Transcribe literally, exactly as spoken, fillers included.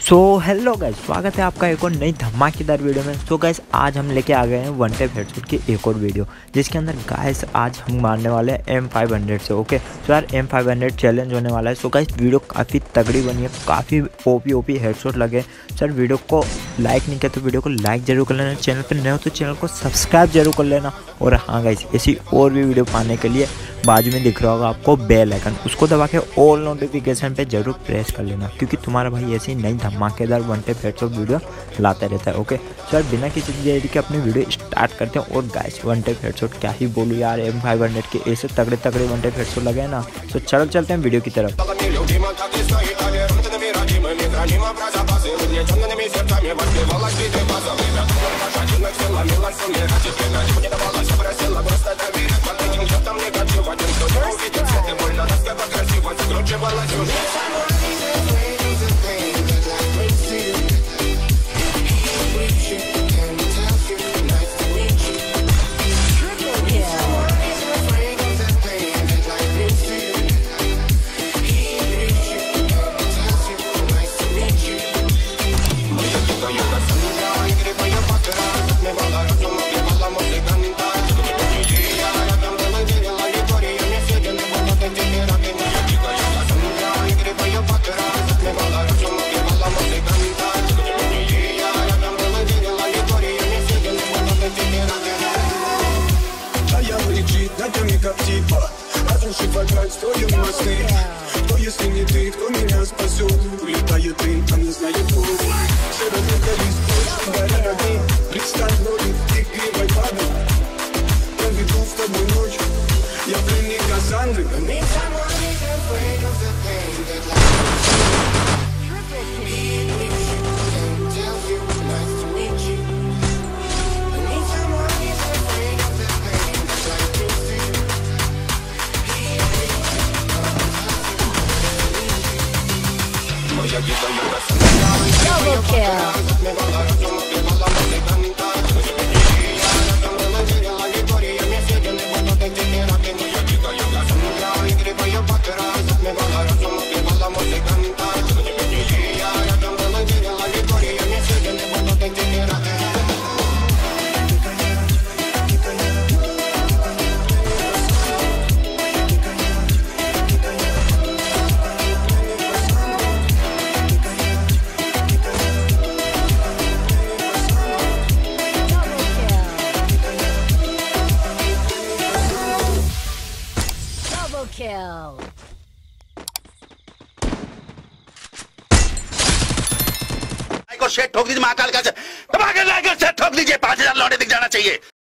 So hello guys, स्वागत है आपका एक और नई धमाकेदार वीडियो में। सो गाइस, आज हम लेके आ गए हैं वन टैप हेडशॉट की एक और वीडियो, जिसके अंदर गाइस आज हम मारने वाले हैं एम फाइव हंड्रेड से। ओके, तो यार एम फाइव हंड्रेड चैलेंज होने वाला है। सो गाइस, वीडियो काफ़ी तगड़ी बनी है, काफ़ी ओपी ओपी हेडशॉट लगे। सर वीडियो को लाइक नहीं किया तो वीडियो को लाइक जरूर कर लेना, चैनल पर नए हो तो चैनल को सब्सक्राइब जरूर कर लेना। और हाँ गाइस, ऐसी और भी वीडियो पाने के लिए बाजू में दिख रहा होगा आपको बेल आइकन, उसको दबा के ऑल नोटिफिकेशन पे जरूर प्रेस कर लेना, क्योंकि तुम्हारा भाई ऐसी नई धमाकेदार वन टैप हेडशॉट वीडियो लाता रहता है। ओके सर, बिना किसी देरी के अपनी वीडियो स्टार्ट करते हैं। और गाइस, वन टैप हेडशॉट क्या ही बोलूँ यार, एम फाइव हंड्रेड के ऐसे तगड़े तगड़े वन टैप हेडशॉट लगे हैं ना। तो चलो चलते हैं वीडियो की तरफ। Разрушить вокаль, строим мосты. Кто, если не ты, кто меня спасет? Улетает дым, там не знаю путь. Все разлетались прочь, горят огни. Представь ноги, игривой падал. Проведу с тобой ночь. Я пленник Кассандры. Double kill. Kill. को शेट ठोक दीजिए, महाकाल का दबा के लाइक और शेट ठोक दीजिए। पांच हजार लौटे दिख जाना चाहिए।